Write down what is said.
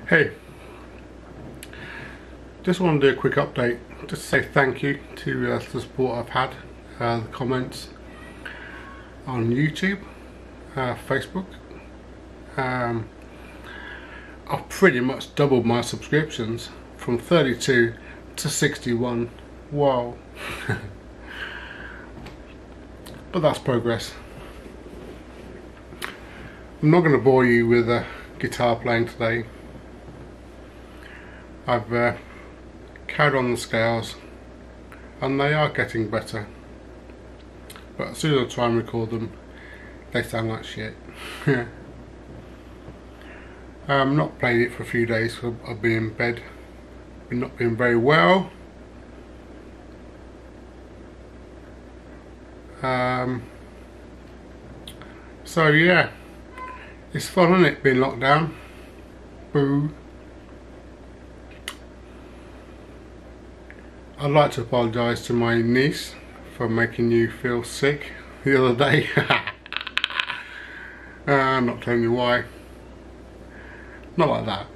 Hey, just want to do a quick update, just to say thank you to the support I've had, the comments on YouTube, Facebook. I've pretty much doubled my subscriptions from 32 to 61. Wow. But that's progress. I'm not going to bore you with guitar playing today. I've carried on the scales and they are getting better, but as soon as I try and record them they sound like shit. I'm not playing it for a few days because I've been in bed, been not been very well. So yeah, it's fun, isn't it, being locked down? Boo. I'd like to apologise to my niece for making you feel sick the other day. I'm not telling you why. Not like that.